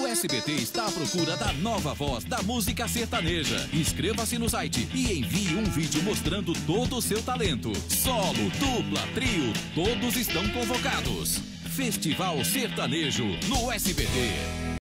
SBT está à procura da nova voz da música sertaneja. Inscreva-se no site e envie um vídeo mostrando todo o seu talento. Solo, dupla, trio, todos estão convocados. Festival Sertanejo no SBT.